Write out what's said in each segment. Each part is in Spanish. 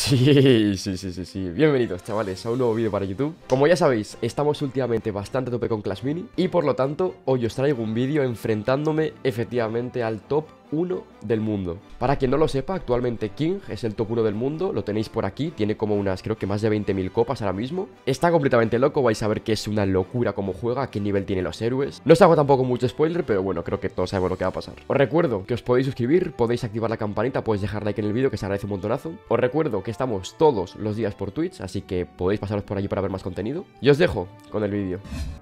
Sí. Bienvenidos, chavales, a un nuevo vídeo para YouTube. Como ya sabéis, estamos últimamente bastante a tope con Clash Mini y por lo tanto, hoy os traigo un vídeo enfrentándome efectivamente al top 1 del mundo. Para quien no lo sepa, actualmente King es el top 1 del mundo, lo tenéis por aquí, tiene como unas, creo que más de 20.000 copas ahora mismo. Está completamente loco, vais a ver que es una locura cómo juega, a qué nivel tiene los héroes. No os hago tampoco mucho spoiler, pero bueno, creo que todos sabemos lo que va a pasar. Os recuerdo que os podéis suscribir, podéis activar la campanita, podéis dejar like en el vídeo, que se agradece un montonazo. Os recuerdo que estamos todos los días por Twitch, así que podéis pasaros por allí para ver más contenido. Y os dejo con el vídeo.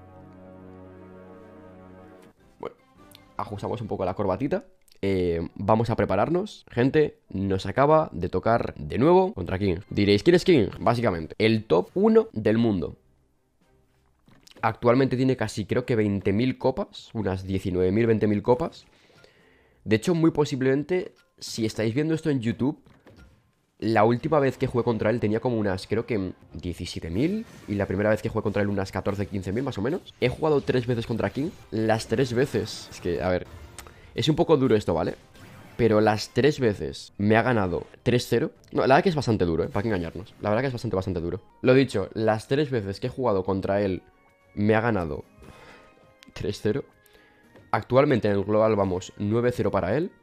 Bueno, ajustamos un poco la corbatita. Vamos a prepararnos. Gente, nos acaba de tocar de nuevo contra King. Diréis, ¿quién es King? Básicamente, el top 1 del mundo. Actualmente tiene casi, creo que 20.000 copas. Unas 19.000, 20.000 copas. De hecho, muy posiblemente, si estáis viendo esto en YouTube, la última vez que jugué contra él tenía como unas, creo que 17.000. Y la primera vez que jugué contra él unas 14, 15.000 más o menos. He jugado 3 veces contra King. Las 3 veces, es que, a ver, es un poco duro esto, ¿vale? Pero las 3 veces me ha ganado 3-0. No, la verdad que es bastante duro, ¿para qué engañarnos? La verdad que es bastante duro. Lo dicho, las 3 veces que he jugado contra él me ha ganado 3-0. Actualmente en el global vamos 9-0 para él.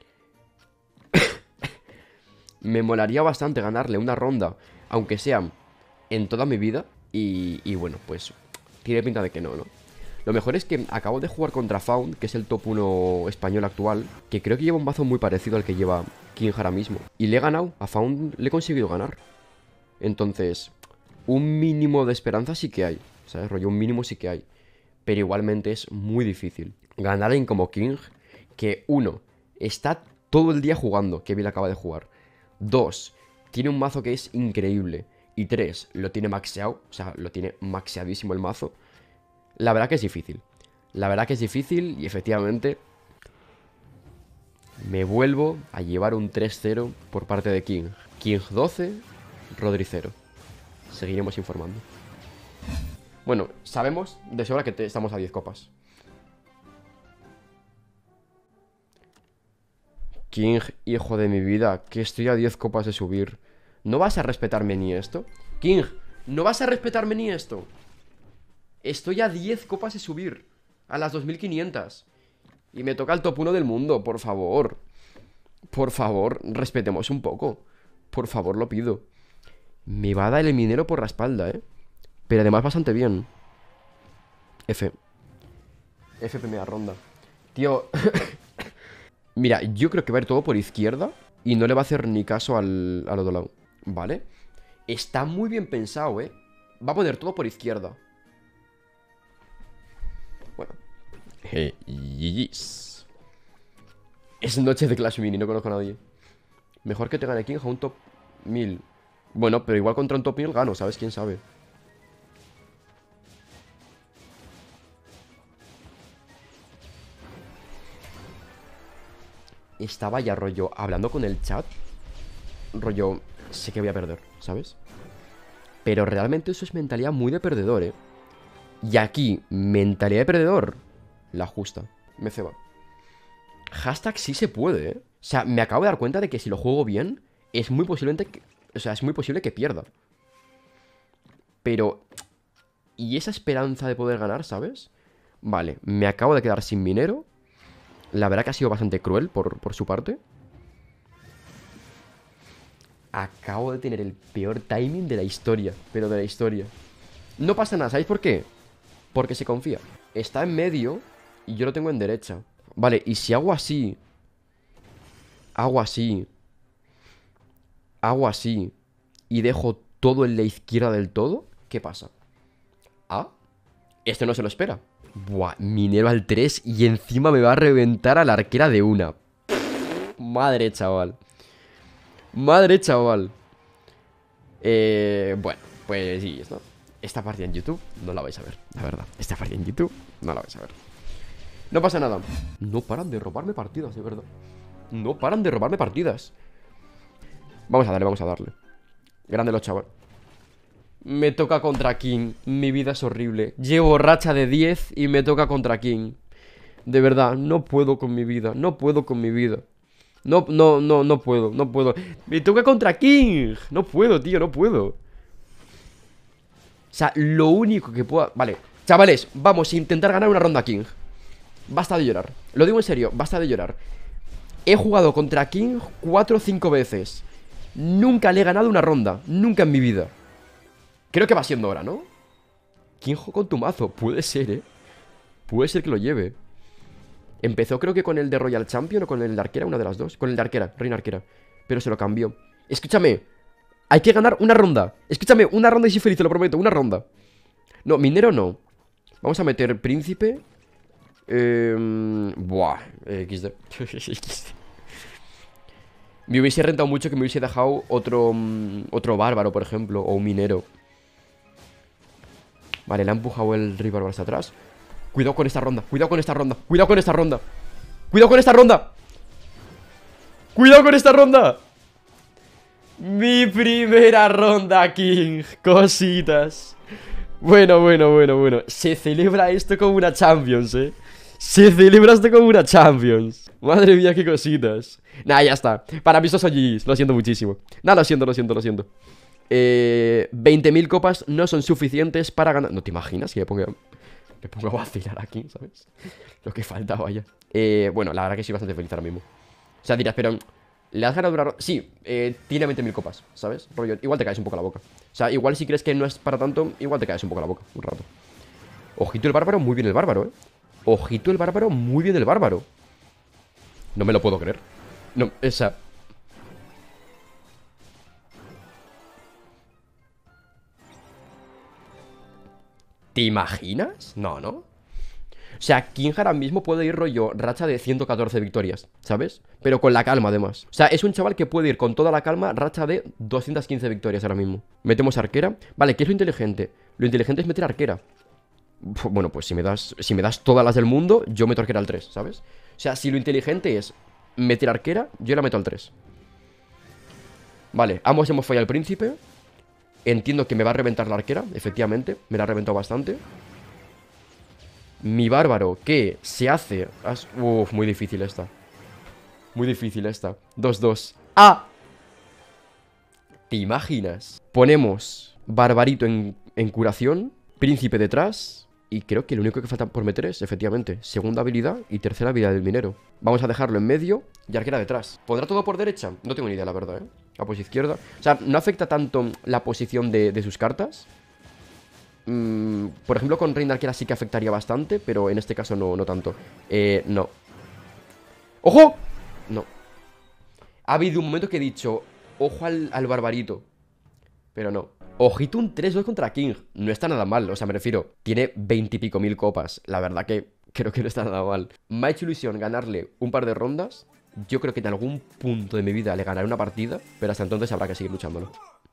Me molaría bastante ganarle una ronda, aunque sea en toda mi vida. Y bueno, pues tiene pinta de que no, ¿no? Lo mejor es que acabo de jugar contra Found, que es el top 1 español actual, que creo que lleva un mazo muy parecido al que lleva King ahora mismo. Y le he ganado, a Found le he conseguido ganar. Entonces, un mínimo de esperanza sí que hay, ¿sabes? Rollo, un mínimo sí que hay. Pero igualmente es muy difícil ganar a alguien como King, que uno, está todo el día jugando, que bien acaba de jugar. 2, tiene un mazo que es increíble. Y 3, lo tiene maxeado, o sea, lo tiene maxeadísimo el mazo. La verdad que es difícil. La verdad que es difícil y efectivamente me vuelvo a llevar un 3-0 por parte de King. King 12, Rodri 0. Seguiremos informando. Bueno, sabemos de sobra que estamos a 10 copas. King, hijo de mi vida, que estoy a 10 copas de subir. ¿No vas a respetarme ni esto? King, ¿no vas a respetarme ni esto? Estoy a 10 copas de subir a las 2500. Y me toca el top 1 del mundo, por favor. Por favor, respetemos un poco. Por favor, lo pido. Me va a dar el minero por la espalda, ¿eh? Pero además bastante bien. F primera ronda. Tío. Mira, yo creo que va a ir todo por izquierda y no le va a hacer ni caso al otro lado. ¿Vale? Está muy bien pensado, ¿eh? Va a poner todo por izquierda. Bueno. GG's. Es noche de Clash Mini, no conozco a nadie. Mejor que te gane King a un top 1000. Bueno, pero igual contra un top 1000 gano, ¿sabes? ¿Quién sabe? Estaba ya rollo hablando con el chat. Rollo, sé que voy a perder, ¿sabes? Pero realmente eso es mentalidad muy de perdedor, ¿eh? Y aquí, mentalidad de perdedor, la justa, me ceba. Hashtag sí se puede, ¿eh? O sea, me acabo de dar cuenta de que si lo juego bien, es muy posible que, o sea, es muy posible que pierda. Pero, ¿y esa esperanza de poder ganar, sabes? Vale, me acabo de quedar sin minero. La verdad que ha sido bastante cruel por su parte. Acabo de tener el peor timing de la historia. Pero de la historia. No pasa nada, ¿sabéis por qué? Porque se confía. Está en medio y yo lo tengo en derecha. Vale, y si hago así, hago así, hago así y dejo todo en la izquierda del todo, ¿qué pasa? Ah, este no se lo espera. Buah, minero al 3 y encima me va a reventar a la arquera de una. Madre chaval. Madre chaval. Bueno, pues sí, ¿no? Esta partida en YouTube no la vais a ver, la verdad. Esta partida en YouTube no la vais a ver. No pasa nada. No paran de robarme partidas, de verdad. No paran de robarme partidas. Vamos a darle, vamos a darle. Grande los chavales. Me toca contra King. Mi vida es horrible. Llevo racha de 10 y me toca contra King. De verdad, no puedo con mi vida. No puedo con mi vida. No, no, no, no puedo, no puedo. Me toca contra King. No puedo, tío, no puedo. O sea, lo único que puedo... Vale, chavales, vamos a intentar ganar una ronda a King. Basta de llorar. Lo digo en serio, basta de llorar. He jugado contra King 4 o 5 veces. Nunca le he ganado una ronda. Nunca en mi vida. Creo que va siendo hora, ¿no? King con tu mazo. Puede ser, ¿eh? Puede ser que lo lleve. Empezó creo que con el de Royal Champion o con el de Arquera, una de las dos. Con el de Arquera, Reina Arquera. Pero se lo cambió. Escúchame. Hay que ganar una ronda. Escúchame, una ronda y soy feliz, te lo prometo. Una ronda. No, minero no. Vamos a meter príncipe. Buah. XD. Me hubiese rentado mucho que me hubiese dejado otro bárbaro, por ejemplo. O un minero. Vale, le ha empujado el rey bárbaro hacia atrás. Cuidado con esta ronda, cuidado con esta ronda. Cuidado con esta ronda. Cuidado con esta ronda. Cuidado con esta ronda. Mi primera ronda, King. Cositas. Bueno, bueno, bueno, bueno. Se celebra esto como una Champions, Se celebra esto como una Champions. Madre mía, qué cositas. Nah, ya está. Para mí estos son GGs, lo siento muchísimo. Nah, lo siento, lo siento, lo siento. 20.000 copas no son suficientes para ganar. ¿No te imaginas que me pongo a vacilar aquí, ¿sabes? Lo que faltaba ya. Bueno, la verdad que soy bastante feliz ahora mismo. O sea, dirás, pero ¿le has ganado una ronda? Sí, tiene 20.000 copas, ¿sabes? Rollo, igual te caes un poco la boca. O sea, igual si crees que no es para tanto, igual te caes un poco la boca, un rato. Ojito el bárbaro, muy bien el bárbaro, Ojito el bárbaro, muy bien el bárbaro. No me lo puedo creer. No, esa... ¿Te imaginas? No, ¿no? O sea, King ahora mismo puede ir rollo racha de 114 victorias, ¿sabes? Pero con la calma además. O sea, es un chaval que puede ir con toda la calma racha de 215 victorias ahora mismo. Metemos arquera. Vale, ¿qué es lo inteligente? Lo inteligente es meter arquera. Bueno, pues si me das todas las del mundo, yo meto arquera al 3, ¿sabes? O sea, si lo inteligente es meter arquera, yo la meto al 3. Vale, ambos hemos fallado al príncipe. Entiendo que me va a reventar la arquera, efectivamente. Me la ha reventado bastante. Mi bárbaro, ¿qué? Se hace... Uf, muy difícil esta. Muy difícil esta. 2-2. ¡Ah! ¿Te imaginas? Ponemos barbarito en curación, príncipe detrás. Y creo que lo único que falta por meter es, efectivamente, segunda habilidad y tercera habilidad del minero. Vamos a dejarlo en medio y arquera detrás. ¿Pondrá todo por derecha? No tengo ni idea, la verdad, A por izquierda. O sea, no afecta tanto la posición de sus cartas. Por ejemplo, con Reina Arquera sí que afectaría bastante, pero en este caso no tanto. No. ¡Ojo! No. Ha habido un momento que he dicho, ojo al barbarito. Pero no. Ojito un 3-2 contra King. No está nada mal, o sea, me refiero, tiene 20 y pico mil copas. La verdad que creo que no está nada mal. Me ha hecho ilusión ganarle un par de rondas. Yo creo que en algún punto de mi vida le ganaré una partida, pero hasta entonces habrá que seguir luchándolo.